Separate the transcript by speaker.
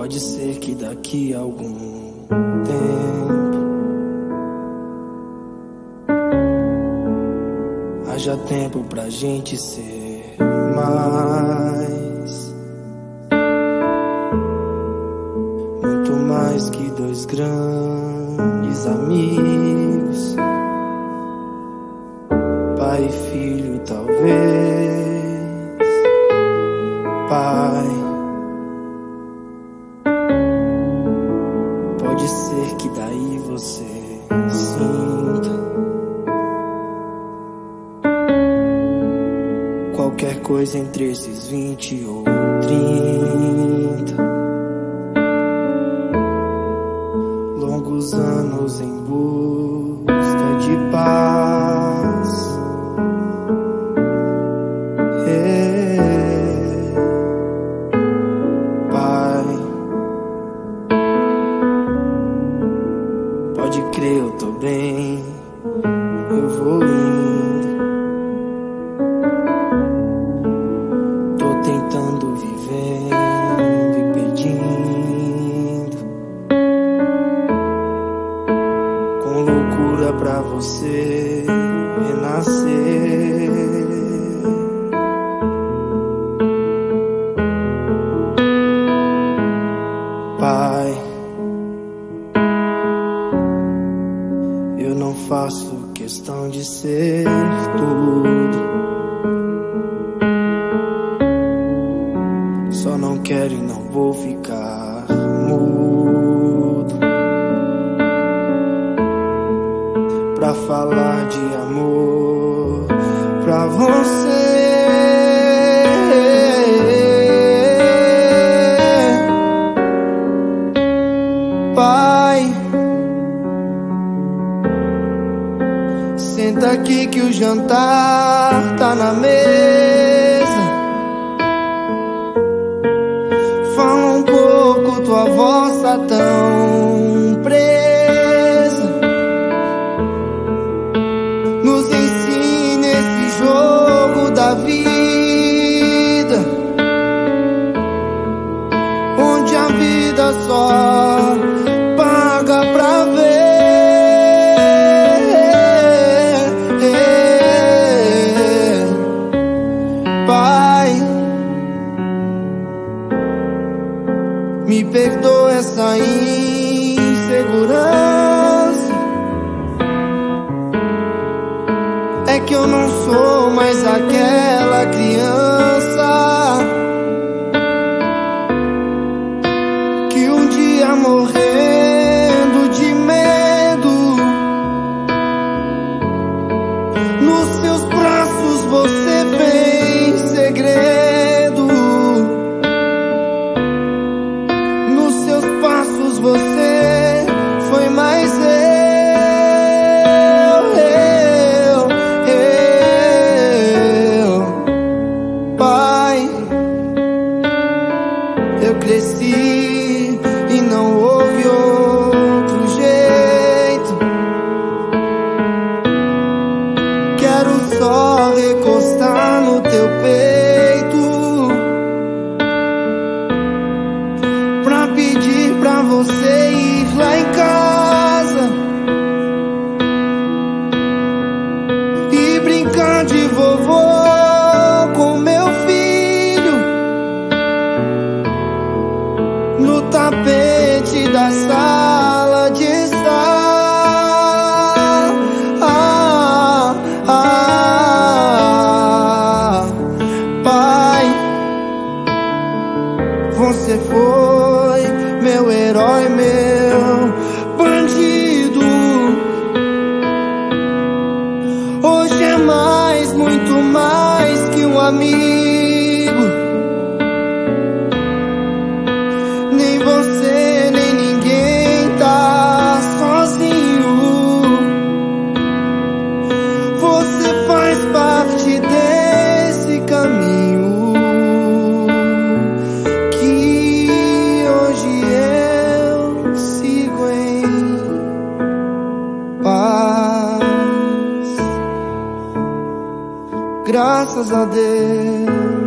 Speaker 1: Pode ser que daqui a algum tempo haja tempo pra gente ser mais, muito mais que dois grandes amigos, pai e filho talvez. Pai, pode ser que daí você sinta qualquer coisa entre esses 20 ou 30 longos anos em busca de paz. Pode crer, eu tô bem, eu vou indo. Tô tentando, vivendo e pedindo, com loucura pra você renascer. Pai, eu não faço questão de ser tudo, só não quero e não vou ficar mudo pra falar de amor pra você. Pai, senta aqui que o jantar tá na mesa. Fala um pouco, tua voz tá tão presa. Nos ensina esse jogo da vida, onde a vida só paga pra ver. Pai, me perdoa essa insegurança. É que eu não sou mais aquela criança que um dia morrendo de medo, nos seus braços você fez segredo. Nos seus passos você foi mais eu. Pai, eu cresci e não houve outro jeito. Quero só recostar no teu peito pra pedir pra você ir lá em casa e brincar de vovô com meu filho no tapete da sala de estar. Pai, você foi meu herói, meu bandido. Hoje é mais, muito mais que um amigo. Nem você, nem ninguém tá sozinho. Você faz parte desse caminho que hoje eu sigo em paz. Graças a Deus.